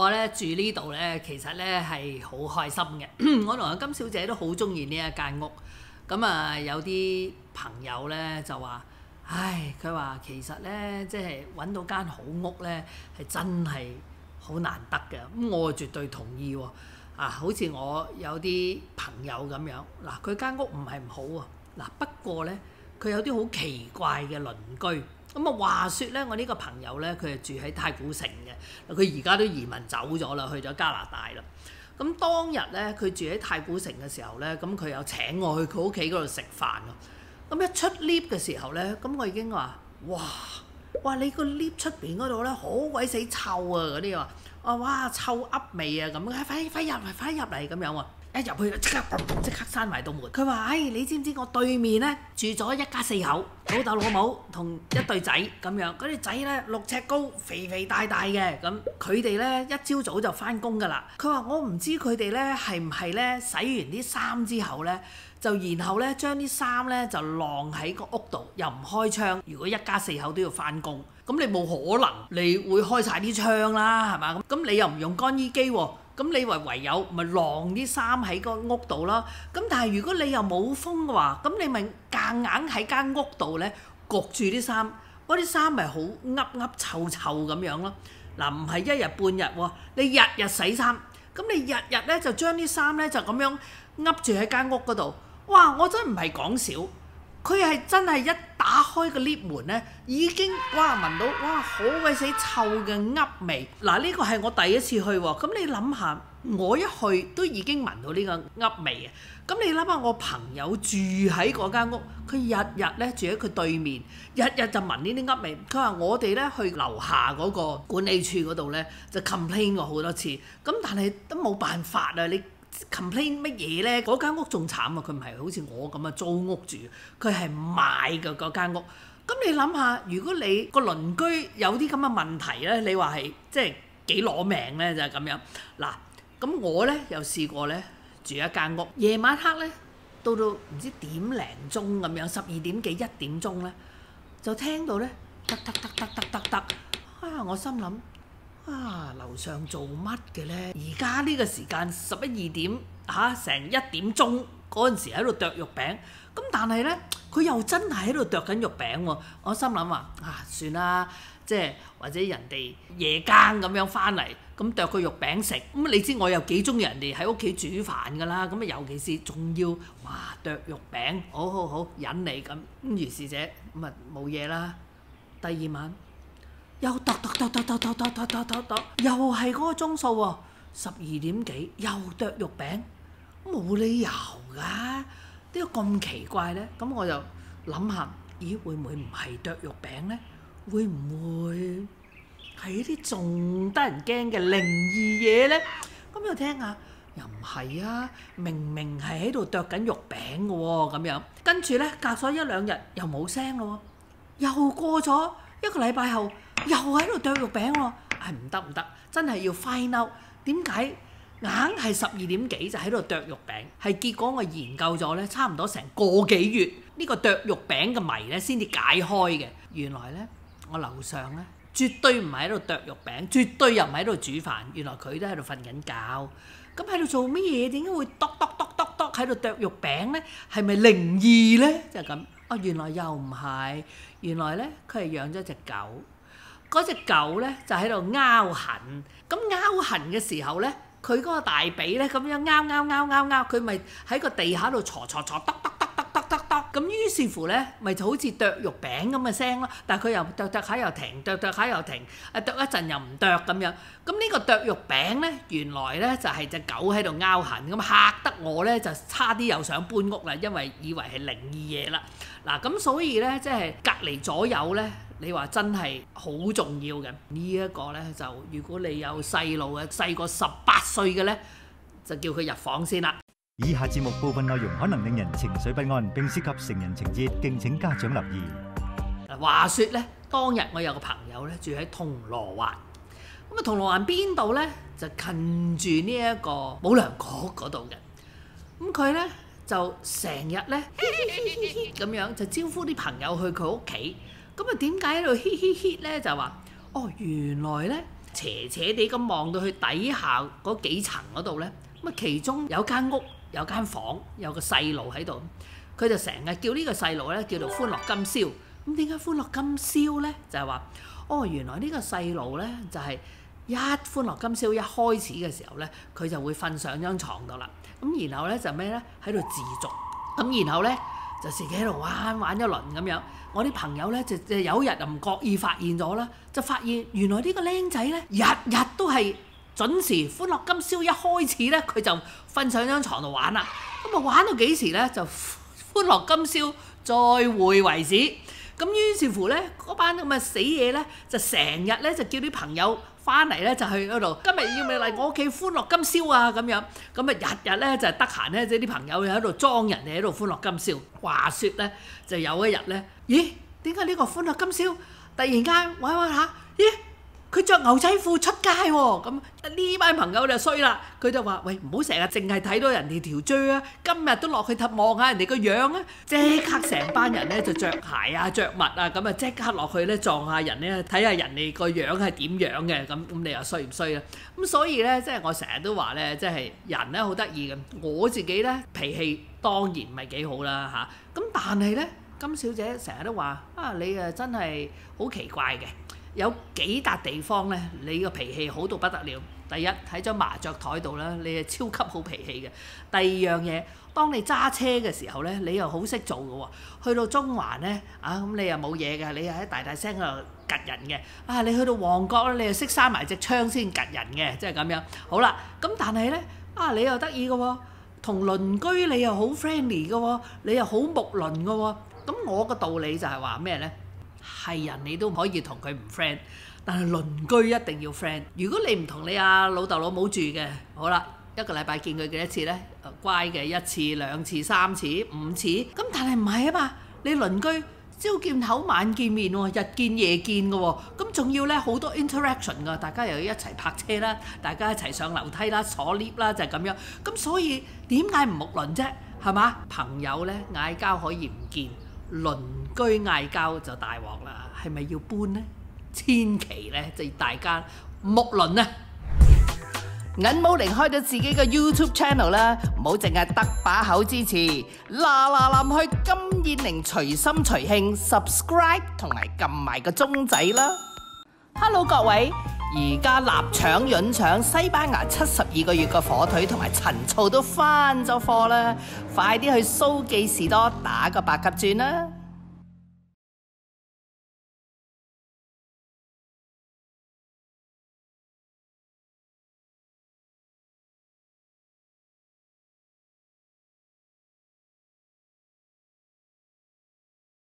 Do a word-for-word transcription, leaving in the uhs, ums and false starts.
我咧住呢度咧，其實咧係好開心嘅。我同阿金小姐都好中意呢一間屋。咁啊，有啲朋友咧就話：唉，佢話其實咧，即係揾到間好屋咧，係真係好難得嘅。咁我絕對同意喎。啊，好似我有啲朋友咁樣，嗱，佢間屋唔係唔好喎。嗱，不過咧，佢有啲好奇怪嘅鄰居。咁啊，話説咧，我呢個朋友咧，佢係住喺太古城嘅，佢而家都移民走咗啦，去咗加拿大啦。咁當日咧，佢住喺太古城嘅時候咧，咁佢有請我去佢屋企嗰度食飯咯。咁一出 lift 嘅時候咧，咁我已經話：哇！哇！你個 lift 出邊嗰度咧，好鬼死臭啊！嗰啲話，啊哇，臭噏味啊咁，快快入嚟，快入嚟咁樣喎。一入去即刻即刻閂埋道門。佢話：唉，你知唔知我對面咧住咗一家四口，老豆老母同一對仔咁樣。嗰啲仔咧六尺高，肥肥大大嘅。咁佢哋咧一朝早就翻工㗎啦。佢話：我唔知佢哋咧係唔係咧洗完啲衫之後咧，就然後咧將啲衫咧就晾喺個屋度，又唔開窗。如果一家四口都要翻工，咁你冇可能你會開晒啲窗啦，係嘛？咁你又唔用乾衣機喎。咁你唯唯有咪晾啲衫喺個屋度咯。咁但係如果你又冇風嘅話，咁你咪夾硬喺間屋度咧焗住啲衫，嗰啲衫咪好噏噏臭臭咁樣咯。嗱，唔係一日半日喎，你日日洗衫，咁你日日咧就將啲衫咧就咁樣噏住喺間屋嗰度。哇！我真唔係講笑，佢係真係一打開個 lift 門咧，已經哇聞到哇好鬼死臭嘅噏味。嗱，呢個係我第一次去喎。咁你諗下，我一去都已經聞到呢個噏味嘅。咁你諗下，我朋友住喺嗰間屋，佢日日咧住喺佢對面，日日就聞呢啲噏味。佢話我哋咧去樓下嗰個管理處嗰度咧就 complain 過好多次，咁但係都冇辦法啊！你 complain 乜嘢咧？嗰間屋仲慘啊！佢唔係好似我咁啊租屋住，佢係買嘅嗰間屋。咁你諗下，如果你個鄰居有啲咁嘅問題咧，你話係即係幾攞命咧？就係咁樣。嗱，咁我咧又試過咧住一間屋，夜晚黑咧到到唔知點零鐘咁樣，十二點幾一點鐘咧，就聽到咧得得得得得得得啊！我心諗。啊！樓上做乜嘅咧？而家呢個時間十一二點嚇，成一點鐘嗰陣時喺度剁肉餅，咁但係咧佢又真係喺度剁緊肉餅喎。我心諗話啊，算啦，即係或者人哋夜更咁樣翻嚟，咁剁個肉餅食。咁你知我又幾中意人哋喺屋企煮飯㗎啦。咁啊，尤其是仲要哇剁肉餅，好好好忍你咁。咁如是者咁啊冇嘢啦。第二晚。又剁剁剁剁剁剁剁剁剁剁剁，又係嗰個鐘數喎，十二點幾又剁肉餅，冇理由㗎，點解咁奇怪咧？咁我就諗下，咦會唔會唔係剁肉餅咧？會唔會係啲仲得人驚嘅靈異嘢咧？咁又聽下，又唔係啊，明明係喺度剁緊肉餅嘅喎，咁樣跟住咧隔咗一兩日又冇聲咯喎，又過咗一個禮拜後。又喺度剁肉餅喎，係唔得唔得，真係要 find out 點解硬係十二點幾就喺度剁肉餅，係結果我研究咗咧，差唔多成個幾月呢個剁肉餅嘅謎咧先至解開嘅。原來咧我樓上咧絕對唔係喺度剁肉餅，絕對又唔係喺度煮飯，原來佢都喺度瞓緊覺。咁喺度做乜嘢？點解會剁剁剁剁剁喺度剁肉餅咧？係咪靈異咧？就係咁。哦，原來又唔係，原來咧佢係養咗隻狗。嗰隻狗咧就喺度拗痕，咁拗痕嘅時候咧，佢嗰個大髀咧咁樣拗拗拗拗拗，佢咪喺個地下度挫挫挫，得得得得得得得，咁於是乎咧，咪就好似剁肉餅咁嘅聲咯。但係佢又剁剁下又停，剁剁下又停，啊剁一陣又唔剁咁樣。咁呢個剁肉餅咧，原來咧就係隻狗喺度拗痕，咁嚇得我咧就差啲又想搬屋啦，因為以為係靈異嘢啦。嗱咁所以咧，即係隔離左右咧。你話真係好重要嘅呢一個呢，就如果你有細路嘅細過十八歲嘅呢，就叫佢入房先啦。 以下節目部分內容可能令人情緒不安，並涉及成人情節，敬請家長留意。 話說呢，當日我有個朋友呢住喺銅鑼灣，咁啊銅鑼灣邊度呢？就近住呢一個保良局嗰度嘅。咁佢呢，就成日呢，咁樣就招呼啲朋友去佢屋企。咁啊點解喺度嘻嘻嘻咧？就話哦，原來咧斜斜地咁望到去底下嗰幾層嗰度呢，咁啊其中有間屋有間房有個細路喺度，佢就成日叫呢個細路呢叫做歡樂今宵。咁點解歡樂今宵呢？就係話哦，原來呢個細路呢，就係一歡樂今宵一開始嘅時候呢，佢就會瞓上張床度啦。咁然後呢，就咩呢？喺度自瀆。咁然後呢，就自己喺度玩玩一輪咁樣。我啲朋友呢，就就有一日就唔覺意發現咗啦，就發現原來呢個僆仔呢，日日都係準時歡樂今宵一開始呢，佢就瞓上張床度玩啦。咁啊玩到幾時呢？就歡樂今宵再會為止。咁於是乎呢，嗰班咁嘅死嘢呢，就成日呢，就叫啲朋友翻嚟呢，就去嗰度，今日要咪嚟我屋企歡樂今宵啊咁樣。咁啊日日呢，就係得閒呢，即係啲朋友喺度裝人哋喺度歡樂今宵。話說呢，就有一日呢，咦？點解呢個歡樂今宵突然間玩玩下？咦？佢着牛仔褲出街喎，咁呢班朋友就衰啦，佢就話：喂，唔好成日淨係睇到人哋條啫啊，今日都落去睇望下人哋個樣啊！即刻成班人咧就着鞋啊、着襪啊，咁啊即刻落去咧撞下人咧，睇下人哋個樣係點樣嘅，咁咁你又衰唔衰啊？咁所以咧，即係我成日都話咧，即係人咧好得意嘅，我自己咧脾氣當然唔係幾好啦嚇，咁但係咧，金小姐成日都話：啊，你啊真係好奇怪嘅。有幾笪地方咧，你個脾氣好到不得了。第一，喺張麻雀台度咧，你係超級好脾氣嘅。第二樣嘢，當你揸車嘅時候咧，你又好識做嘅喎。去到中環咧，啊咁你又冇嘢嘅，你又喺大大聲喺度趌人嘅。啊，你去到旺角咧，你又識閂埋隻窗先趌人嘅，即係咁樣。好啦，咁但係咧，啊你又得意嘅喎，同鄰居你又好 friendly 嘅喎，你又好睦鄰嘅喎。咁我個道理就係話咩咧？係人你都可以同佢唔 friend， 但係鄰居一定要 friend。如果你唔同你阿老豆老母住嘅，好啦，一個禮拜見佢幾多次呢？乖嘅一次、兩次、三次、五次。咁但係唔係啊嘛？你鄰居朝見口晚見面喎，日見夜見嘅喎，咁仲要呢好多 interaction 㗎，大家又要一齊泊車啦，大家一齊上樓梯啦、坐 lift 啦，就係咁樣。咁所以點解唔睦鄰啫？係嘛？朋友呢嗌交可以唔見。鄰居嗌交就大鑊啦，係咪要搬呢？千祈咧就大家睦鄰啊！銀武玲開咗自己嘅 YouTube channel 啦，唔好淨係得把口支持，嗱嗱臨去金燕玲隨心隨興 subscribe 同埋撳埋個鐘仔啦！ Hello 各位，而家臘腸潤腸西班牙七十二個月嘅火腿同埋陳醋都翻咗貨啦，快啲去蘇記士多打個八級轉啦！